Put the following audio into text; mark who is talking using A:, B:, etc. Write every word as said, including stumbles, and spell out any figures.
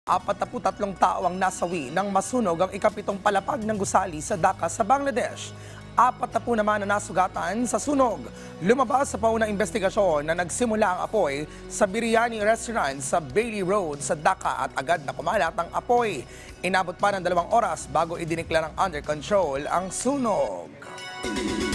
A: Apat na po tatlong tao ang nasawi nang masunog ang ikapitong palapag ng gusali sa Dhaka sa Bangladesh. Apat na po naman na nasugatan sa sunog. Lumabas sa paunang investigasyon na nagsimula ang apoy sa biryani restaurant sa Bailey Road sa Dhaka at agad na kumalat ang apoy. Inabot pa ng dalawang oras bago idiniklarang under control ang sunog.